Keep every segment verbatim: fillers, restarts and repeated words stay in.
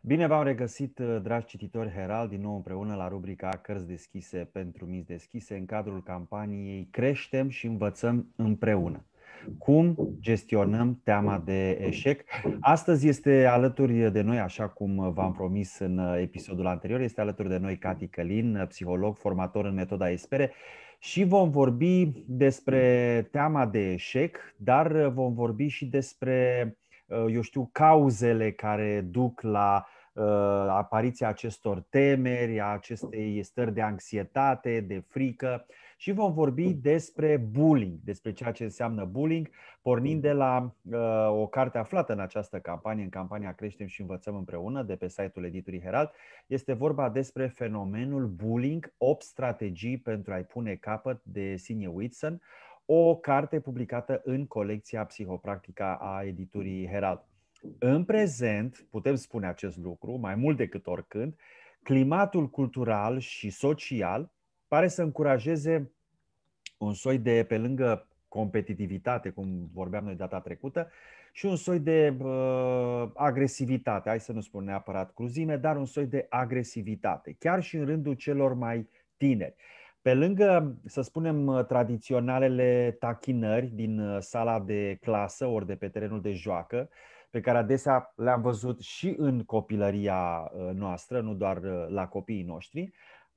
Bine v-am regăsit, dragi cititori Herald, din nou împreună la rubrica Cărți deschise pentru minți deschise, în cadrul campaniei Creștem și învățăm împreună. Cum gestionăm teama de eșec? Astăzi este alături de noi, așa cum v-am promis în episodul anterior, este alături de noi Cati Călin, psiholog, formator în metoda Espere, și vom vorbi despre teama de eșec, dar vom vorbi și despre, eu știu, cauzele care duc la apariția acestor temeri, a acestei stări de anxietate, de frică, și vom vorbi despre bullying, despre ceea ce înseamnă bullying, pornind de la uh, o carte aflată în această campanie, în campania Creștem și învățăm împreună, de pe site-ul editurii Herald. Este vorba despre fenomenul bullying, opt strategii pentru a-i pune capăt, de Sinje Whitson, o carte publicată în colecția Psihopractica a editurii Herald. În prezent, putem spune acest lucru, mai mult decât oricând, climatul cultural și social pare să încurajeze un soi de, pe lângă competitivitate, cum vorbeam noi data trecută, și un soi de uh, agresivitate, hai să nu spun neapărat cruzime, dar un soi de agresivitate, chiar și în rândul celor mai tineri. Pe lângă, să spunem, tradiționalele tachinări din sala de clasă ori de pe terenul de joacă, pe care adesea le-am văzut și în copilăria noastră, nu doar la copiii noștri,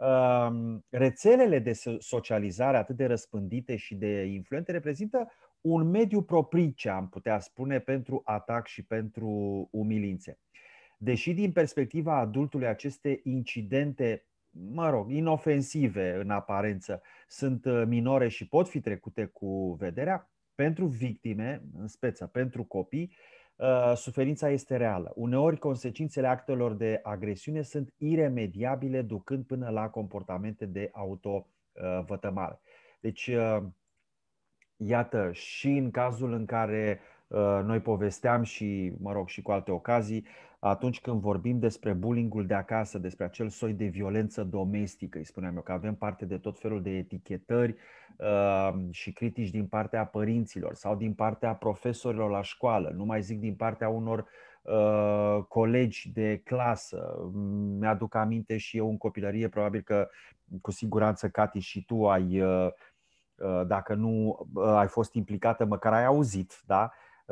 rețelele de socializare atât de răspândite și de influente reprezintă un mediu propice, am putea spune, pentru atac și pentru umilințe. Deși din perspectiva adultului aceste incidente, mă rog, inofensive în aparență, sunt minore și pot fi trecute cu vederea, pentru victime, în speță pentru copii, suferința este reală. Uneori, consecințele actelor de agresiune sunt iremediabile, ducând până la comportamente de autovătămare. Deci, iată, și în cazul în care noi povesteam și, mă rog, și cu alte ocazii, atunci când vorbim despre bullying-ul de acasă, despre acel soi de violență domestică, îi spuneam eu, că avem parte de tot felul de etichetări uh, și critici din partea părinților sau din partea profesorilor la școală, nu mai zic din partea unor uh, colegi de clasă. Mi-aduc aminte și eu în copilărie, probabil că cu siguranță, Cati, și tu ai, uh, dacă nu ai fost implicată, măcar ai auzit, da?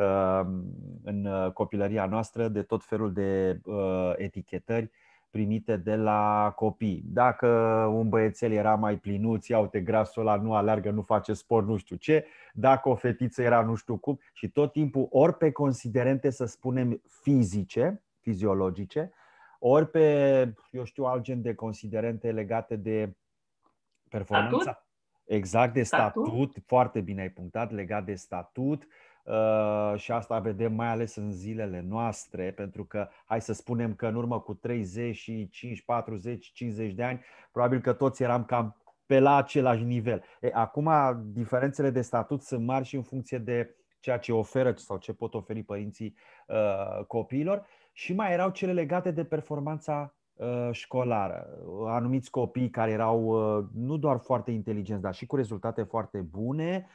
În copilăria noastră, de tot felul de uh, etichetări primite de la copii. Dacă un băiețel era mai plinuț, ia uite, grasul ăla nu alergă, nu face sport, nu știu ce. Dacă o fetiță era nu știu cum. Și tot timpul ori pe considerente, să spunem, fizice, fiziologice, ori pe, eu știu, alt gen de considerente legate de performanța. Statut? Exact, de statut, statut, foarte bine ai punctat, legat de statut. Uh, și asta vedem mai ales în zilele noastre, pentru că hai să spunem că în urmă cu treizeci și cinci, patruzeci, cincizeci de ani, probabil că toți eram cam pe la același nivel. E, acum diferențele de statut sunt mari și în funcție de ceea ce oferă sau ce pot oferi părinții uh, copiilor, și mai erau cele legate de performanța uh, școlară. Anumiți copii care erau uh, nu doar foarte inteligenți, dar și cu rezultate foarte bune,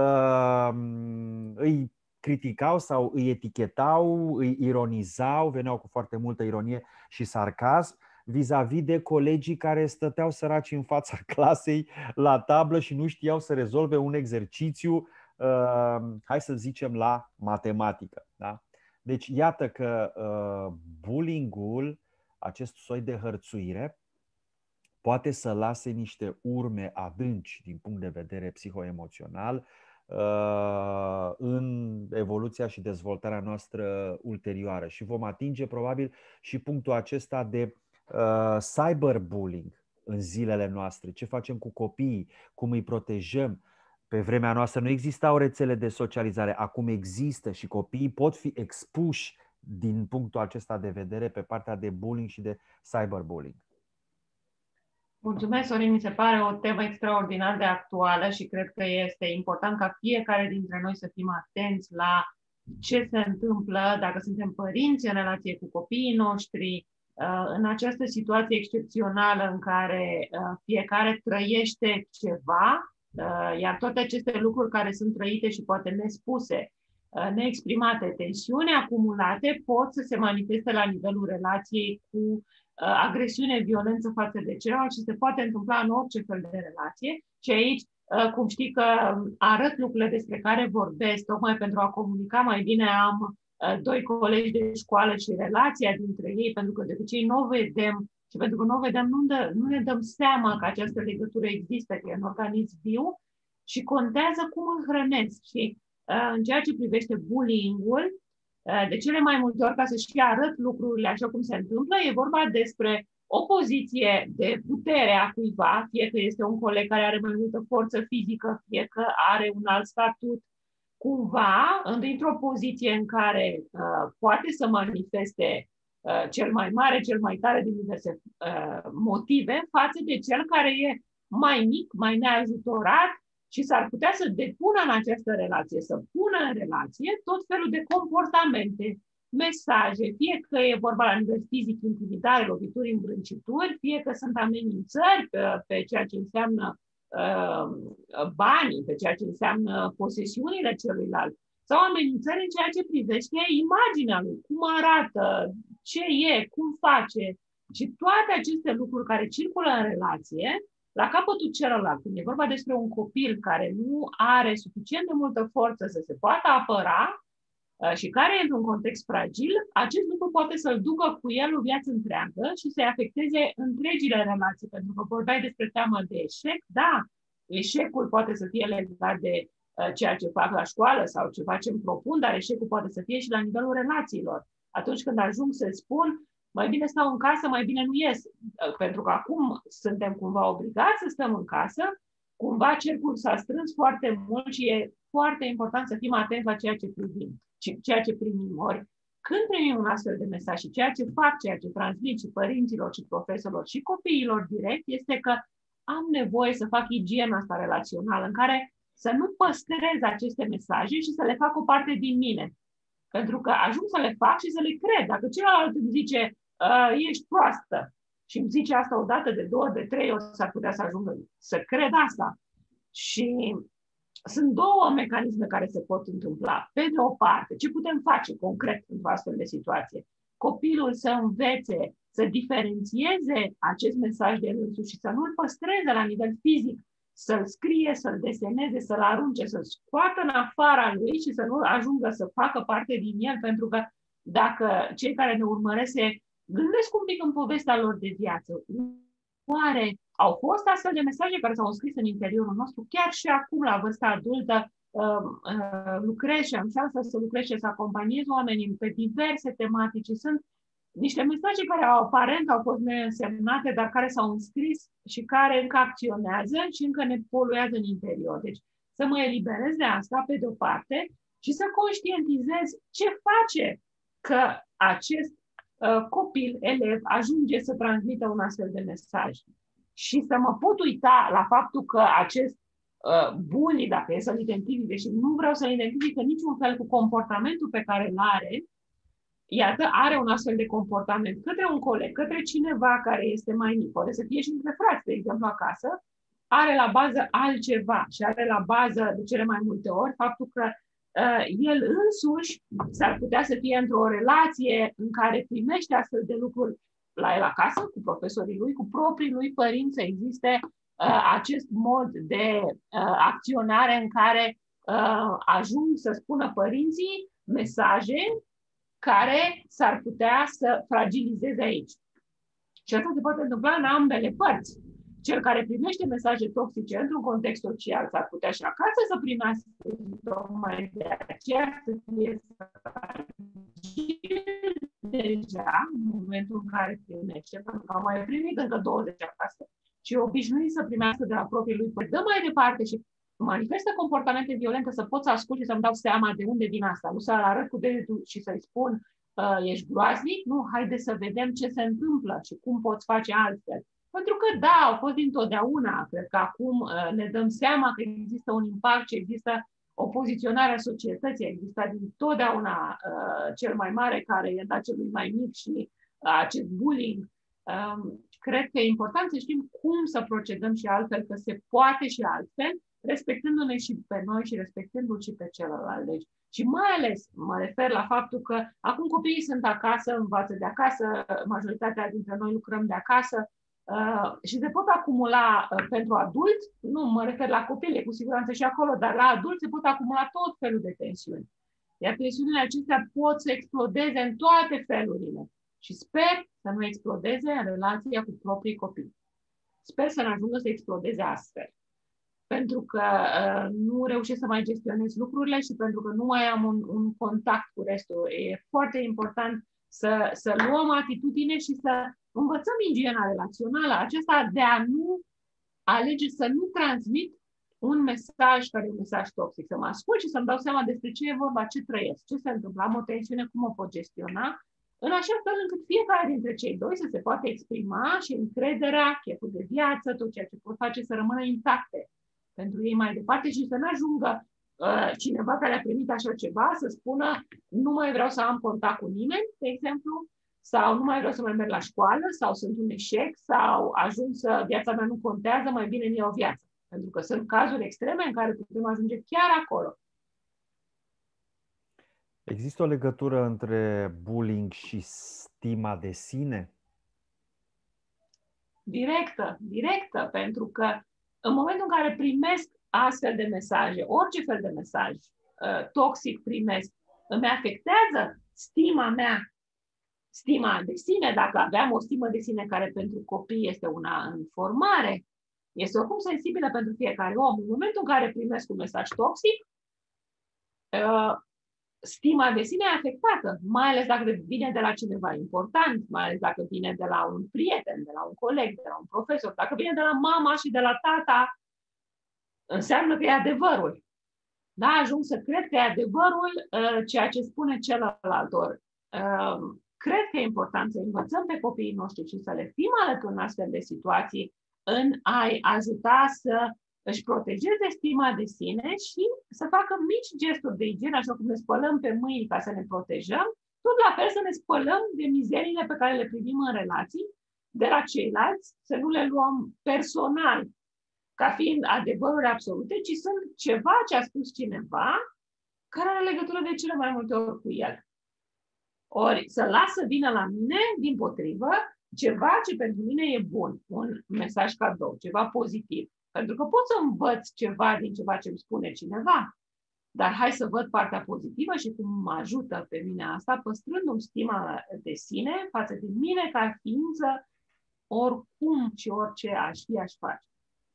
îi criticau sau îi etichetau, îi ironizau, veneau cu foarte multă ironie și sarcasm vis-a-vis de colegii care stăteau săraci în fața clasei la tablă și nu știau să rezolve un exercițiu, hai să zicem, la matematică. Da? Deci iată că bullying-ul, acest soi de hărțuire, poate să lase niște urme adânci din punct de vedere psihoemoțional în evoluția și dezvoltarea noastră ulterioară. Și vom atinge probabil și punctul acesta de cyberbullying în zilele noastre. Ce facem cu copiii, cum îi protejăm. Pe vremea noastră nu existau rețele de socializare, acum există și copiii pot fi expuși din punctul acesta de vedere pe partea de bullying și de cyberbullying. Mulțumesc, Sorin, mi se pare o temă extraordinar de actuală și cred că este important ca fiecare dintre noi să fim atenți la ce se întâmplă dacă suntem părinți în relație cu copiii noștri, în această situație excepțională în care fiecare trăiește ceva, iar toate aceste lucruri care sunt trăite și poate nespuse neexprimate, tensiuni acumulate pot să se manifeste la nivelul relației cu agresiune, violență față de celălalt și se poate întâmpla în orice fel de relație. Și aici, cum știi că arăt lucrurile despre care vorbesc, tocmai pentru a comunica mai bine, am doi colegi de școală și relația dintre ei, pentru că de obicei nu o vedem și pentru că nu o vedem, nu, dă, nu ne dăm seama că această legătură există, că e un organism viu și contează cum îl hrănesc. Și în ceea ce privește bullying-ul, de cele mai multe ori, ca să și arăt lucrurile așa cum se întâmplă, e vorba despre o poziție de putere a cuiva, fie că este un coleg care are mai multă forță fizică, fie că are un alt statut, cumva, într-o poziție în care uh, poate să manifeste uh, cel mai mare, cel mai tare din diverse uh, motive, față de cel care e mai mic, mai neajutorat, și s-ar putea să depună în această relație, să pună în relație tot felul de comportamente, mesaje, fie că e vorba la nivel fizic, intimidare, lovituri, îmbrâncituri, fie că sunt amenințări pe, pe ceea ce înseamnă uh, banii, pe ceea ce înseamnă posesiunile celuilalt, sau amenințări în ceea ce privește imaginea lui, cum arată, ce e, cum face. Și toate aceste lucruri care circulă în relație, la capătul celălalt, când e vorba despre un copil care nu are suficient de multă forță să se poată apăra și care e într-un context fragil, acest lucru poate să-l ducă cu el o viață întreagă și să-i afecteze întregile relații. Pentru că vorbeai despre teama de eșec, da, eșecul poate să fie legat de ceea ce fac la școală sau ceva ce îmi propun, dar eșecul poate să fie și la nivelul relațiilor. Atunci când ajung să spun, mai bine stau în casă, mai bine nu ies. Pentru că acum suntem cumva obligați să stăm în casă, cumva cercul s-a strâns foarte mult și e foarte important să fim atenți la ceea ce privim, ceea ce primim. Ori când primim un astfel de mesaj și ceea ce fac, ceea ce transmit și părinților și profesorilor și copiilor direct, este că am nevoie să fac igiena asta relațională în care să nu păstrez aceste mesaje și să le fac o parte din mine. Pentru că ajung să le fac și să le cred. Dacă celălalt îmi zice, ești proastă, și îmi zice asta o dată, de două, de trei ori, s-ar putea să ajungă să cred asta. Și sunt două mecanisme care se pot întâmpla. Pe de o parte, ce putem face concret în astfel de situație? Copilul să învețe, să diferențieze acest mesaj de însuși și să nu-l păstreze la nivel fizic, să-l scrie, să-l deseneze, să-l arunce, să-l scoată în afara lui și să nu ajungă să facă parte din el, pentru că dacă cei care ne urmăresc se gândesc un pic în povestea lor de viață, oare au fost astfel de mesaje care s-au înscris în interiorul nostru? Chiar și acum, la vârsta adultă, lucrez și am șansa să lucrez și să acompaniez oamenii pe diverse tematici. Sunt niște mesaje care au aparent au fost neînsemnate, dar care s-au înscris și care încă acționează și încă ne poluează în interior. Deci să mă eliberez de asta, pe de-o parte, și să conștientizez ce face că acest uh, copil, elev, ajunge să transmită un astfel de mesaj. Și să mă pot uita la faptul că acest uh, bully, dacă e să-l identific, deși nu vreau să-l identific în niciun fel cu comportamentul pe care îl are, iată, are un astfel de comportament către un coleg, către cineva care este mai mic, poate să fie și între frați, de exemplu, acasă, are la bază altceva și are la bază, de cele mai multe ori, faptul că uh, el însuși s-ar putea să fie într-o relație în care primește astfel de lucruri la el acasă, cu profesorii lui, cu proprii lui părinți, să existe uh, acest mod de uh, acționare în care uh, ajung să spună părinții mesaje care s-ar putea să fragilizeze aici. Și asta se poate întâmpla în ambele părți. Cel care primește mesaje toxice într-un context social s-ar putea și acasă să primească, tocmai de aceea să fie deja în momentul în care primește, pentru că au mai primit încă douăzeci acasă și obișnuit să primească de la proprii lui, păi dă mai departe și manifestă comportamente violente, să pot să ascult și să-mi dau seama de unde vin asta. Nu să-l arăt cu degetul și să-i spun uh, ești groaznic, nu, haide să vedem ce se întâmplă și cum poți face altfel. Pentru că da, au fost dintotdeauna, cred că acum uh, ne dăm seama că există un impact și există o poziționare a societății, există dintotdeauna uh, cel mai mare care e dat celui mai mic și uh, acest bullying. Um, cred că e important să știm cum să procedăm și altfel, că se poate și altfel, respectându-ne și pe noi și respectându-l și pe celălalt. Deci Și mai ales mă refer la faptul că acum copiii sunt acasă, învață de acasă, majoritatea dintre noi lucrăm de acasă uh, și se pot acumula uh, pentru adulți, nu mă refer la copii, cu siguranță și acolo, dar la adulți se pot acumula tot felul de tensiuni. Iar tensiunile acestea pot să explodeze în toate felurile. Și sper să nu explodeze în relația cu proprii copii. Sper să nu ajungă să explodeze astfel. Pentru că uh, nu reușesc să mai gestionez lucrurile și pentru că nu mai am un, un contact cu restul. E foarte important să, să luăm atitudine și să învățăm igiena relațională, acesta de a nu alege să nu transmit un mesaj care e un mesaj toxic. Să mă ascult și să-mi dau seama despre ce e vorba, ce trăiesc, ce se întâmplă, am o tensiune, cum o pot gestiona, în așa fel încât fiecare dintre cei doi să se poată exprima și încrederea, cheful de viață, tot ceea ce pot face să rămână intacte pentru ei mai departe și să nu ajungă uh, cineva care a primit așa ceva să spună nu mai vreau să am contact cu nimeni, de exemplu, sau nu mai vreau să mai merg la școală, sau sunt un eșec, sau ajung să viața mea nu contează, mai bine îmi iau o viață. Pentru că sunt cazuri extreme în care putem ajunge chiar acolo. Există o legătură între bullying și stima de sine? Directă, directă, pentru că în momentul în care primesc astfel de mesaje, orice fel de mesaj uh, toxic primesc, îmi afectează stima mea, stima de sine, dacă aveam o stimă de sine care pentru copii este una în formare, este oricum sensibilă pentru fiecare om. În momentul în care primesc un mesaj toxic, uh, stima de sine e afectată, mai ales dacă vine de la cineva important, mai ales dacă vine de la un prieten, de la un coleg, de la un profesor, dacă vine de la mama și de la tata, înseamnă că e adevărul. Da, ajung să cred că e adevărul uh, ceea ce spune celălalt. Uh, cred că e important să învățăm pe copiii noștri și să le fim alături în astfel de situații, în a-i ajuta să își protejeze stima de sine și să facă mici gesturi de igienă, așa cum ne spălăm pe mâini ca să ne protejăm, tot la fel să ne spălăm de mizeriile pe care le primim în relații de la ceilalți, să nu le luăm personal ca fiind adevăruri absolute, ci sunt ceva ce a spus cineva care are legătură de cele mai multe ori cu el. Ori să lasă vină la mine, dimpotrivă, ceva ce pentru mine e bun, un mesaj cadou, ceva pozitiv. Pentru că pot să învăț ceva din ceva ce îmi spune cineva, dar hai să văd partea pozitivă și cum mă ajută pe mine asta, păstrându-mi stima de sine față de mine ca ființă, oricum și orice aș fi, aș face.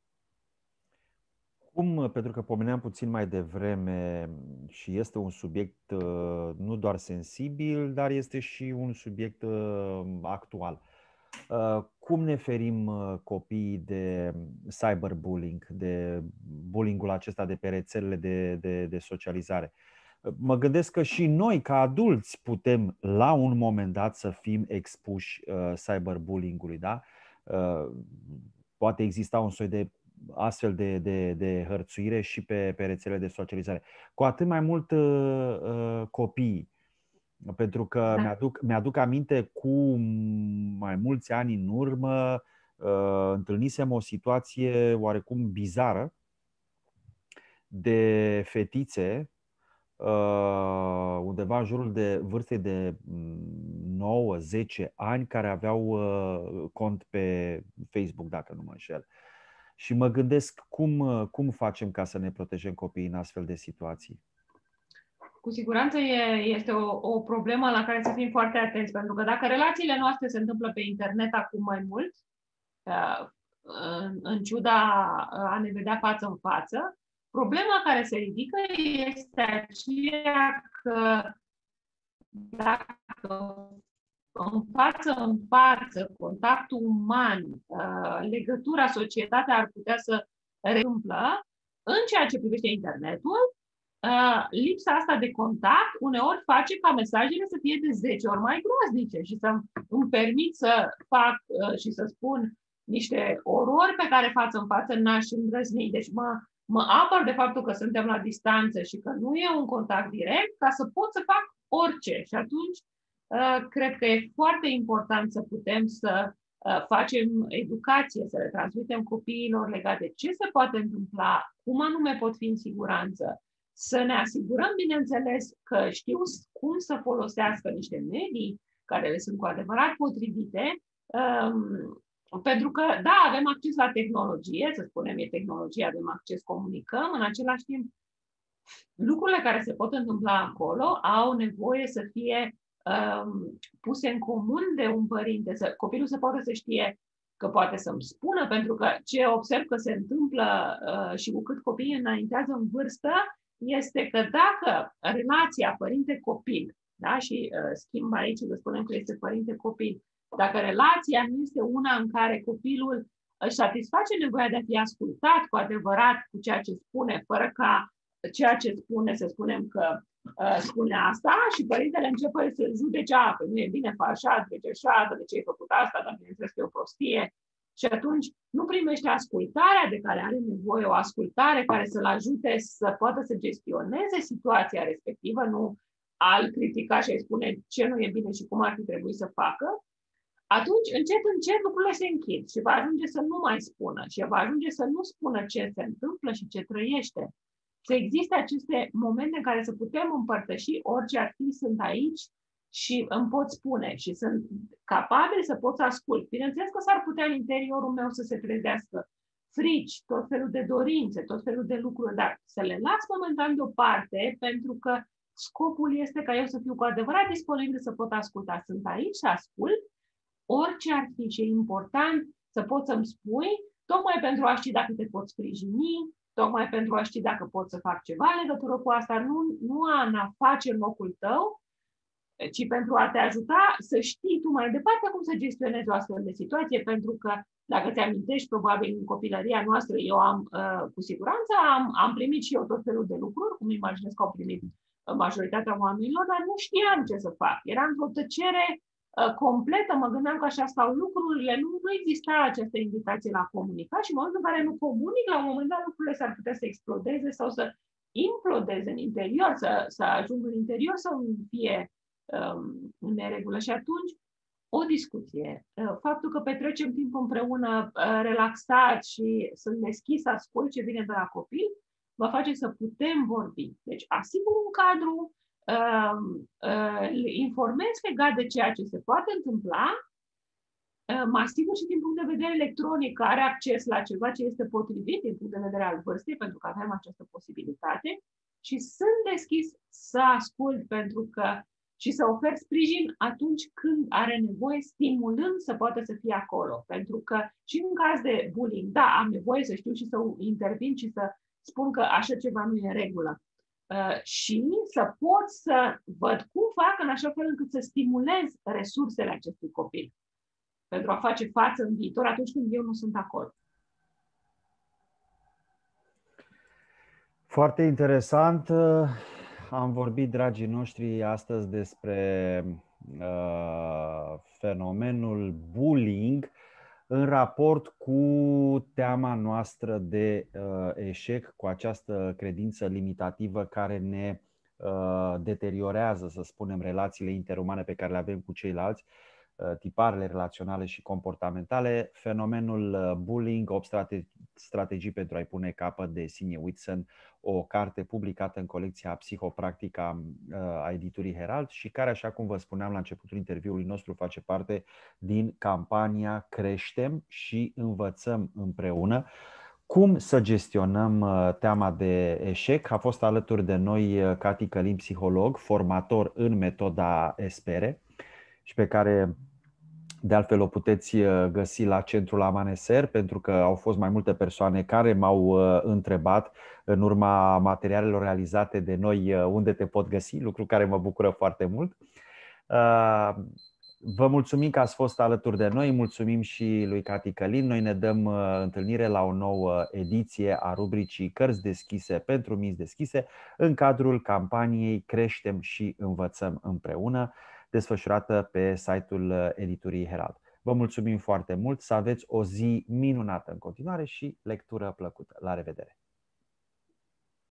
Cum, pentru că pomeneam puțin mai devreme și este un subiect nu doar sensibil, dar este și un subiect actual. Cum ne ferim copiii de cyberbullying, de bullying-ul acesta de pe rețelele de, de, de socializare? Mă gândesc că și noi, ca adulți, putem la un moment dat să fim expuși cyberbullying-ului, da? Poate exista un soi de astfel de, de, de hărțuire și pe, pe rețelele de socializare. Cu atât mai mult uh, copiii. Pentru că da. mi-aduc, mi-aduc aminte cu mai mulți ani în urmă uh, întâlnisem o situație oarecum bizară de fetițe uh, undeva în jurul de vârstei de nouă zece ani care aveau uh, cont pe Facebook, dacă nu mă înșel. Și mă gândesc cum, cum facem ca să ne protejăm copiii în astfel de situații. Cu siguranță e, este o, o problemă la care să fim foarte atenți, pentru că dacă relațiile noastre se întâmplă pe internet acum mai mult, în, în ciuda a ne vedea față în față, problema care se ridică este aceea că dacă în față în față, contactul uman, legătura, societatea ar putea să întâmplă, în ceea ce privește internetul, lipsa asta de contact uneori face ca mesajele să fie de zece ori mai groaznice și să îmi permit să fac și să spun niște orori pe care față în față n-aș îndrăzni. Deci mă, mă apăr de faptul că suntem la distanță și că nu e un contact direct ca să pot să fac orice. Și atunci cred că e foarte important să putem să facem educație, să le transmitem copiilor legat de ce se poate întâmpla, cum anume pot fi în siguranță, Să ne asigurăm, bineînțeles, că știu cum să folosească niște medii care le sunt cu adevărat potrivite, um, pentru că, da, avem acces la tehnologie, să spunem, e tehnologie, avem acces, comunicăm, în același timp, lucrurile care se pot întâmpla acolo au nevoie să fie um, puse în comun de un părinte, să, copilul să poată să știe că poate să-mi spună, pentru că ce observ că se întâmplă uh, și cu cât copiii înaintează în vârstă, este că dacă relația părinte-copil, da, și uh, schimb aici, să spunem că este părinte-copil, dacă relația nu este una în care copilul își satisface nevoia de a fi ascultat cu adevărat cu ceea ce spune, fără ca ceea ce spune, să spunem că uh, spune asta și părintele începe să judece, că nu e bine, fă așa, trece așa, de ce ai făcut asta, dar bineînțeles că e o prostie. Și atunci nu primește ascultarea de care are nevoie, o ascultare care să-l ajute să poată să gestioneze situația respectivă, nu al critica și a spune ce nu e bine și cum ar fi trebuit să facă. Atunci, încet, încet, lucrurile se închid și va ajunge să nu mai spună și va ajunge să nu spună ce se întâmplă și ce trăiește. Să existe aceste momente în care să putem împărtăși, orice ar fi, sunt aici și îmi pot spune și sunt capabil să pot să ascult. Bineînțeles că s-ar putea în interiorul meu să se trezească frici, tot felul de dorințe, tot felul de lucruri, dar să le las momentan deoparte, pentru că scopul este ca eu să fiu cu adevărat disponibil să pot asculta. Sunt aici să ascult orice ar fi și e important să poți să-mi spui, tocmai pentru a ști dacă te pot sprijini, tocmai pentru a ști dacă pot să fac ceva în legătură cu asta, nu, nu a face în locul tău, ci pentru a te ajuta să știi tu mai departe cum să gestionezi o astfel de situație, pentru că, dacă ți-amintești, probabil în copilăria noastră, eu am, uh, cu siguranță, am, am primit și eu tot felul de lucruri, cum imaginez că au primit majoritatea oamenilor, dar nu știam ce să fac. Eram într-o tăcere uh, completă, mă gândeam că așa stau lucrurile, nu, nu exista această invitație la a comunica și în momentul în care nu comunic, la un moment dat lucrurile s-ar putea să explodeze sau să implodeze în interior, să, să ajung în interior sau în fie în neregulă. Și atunci, o discuție, faptul că petrecem timp împreună relaxat și sunt deschis să ascult ce vine de la copil, va face să putem vorbi. Deci, asigur un cadru, îl informez legat de ceea ce se poate întâmpla, mă asigur și din punct de vedere electronic că are acces la ceva ce este potrivit din punct de vedere al vârstei, pentru că avem această posibilitate și sunt deschis să ascult pentru că și să ofer sprijin atunci când are nevoie, stimulând să poată să fie acolo. Pentru că și în caz de bullying, da, am nevoie să știu și să intervin și să spun că așa ceva nu e în regulă. Uh, și să pot să văd cum fac în așa fel încât să stimulez resursele acestui copil pentru a face față în viitor atunci când eu nu sunt acolo. Foarte interesant. Am vorbit, dragii noștri, astăzi despre uh, fenomenul bullying în raport cu teama noastră de uh, eșec, cu această credință limitativă care ne uh, deteriorează, să spunem, relațiile interumane pe care le avem cu ceilalți, uh, tiparele relaționale și comportamentale. Fenomenul bullying, opt strategii pentru a-i pune capăt, de Signe Whitson, o carte publicată în colecția Psihopractica a editurii Herald și care, așa cum vă spuneam la începutul interviului nostru, face parte din campania Creștem și învățăm împreună. Cum să gestionăm teama de eșec? A fost alături de noi Cati Călin, psiholog, formator în metoda Espere și pe care de altfel o puteți găsi la centrul Amaneser, pentru că au fost mai multe persoane care m-au întrebat în urma materialelor realizate de noi unde te pot găsi, lucru care mă bucură foarte mult. Vă mulțumim că ați fost alături de noi, mulțumim și lui Cati Călin. Noi ne dăm întâlnire la o nouă ediție a rubricii Cărți deschise pentru minți deschise în cadrul campaniei Creștem și învățăm împreună, desfășurată pe site-ul editurii Herald. Vă mulțumim foarte mult, să aveți o zi minunată în continuare și lectură plăcută. La revedere!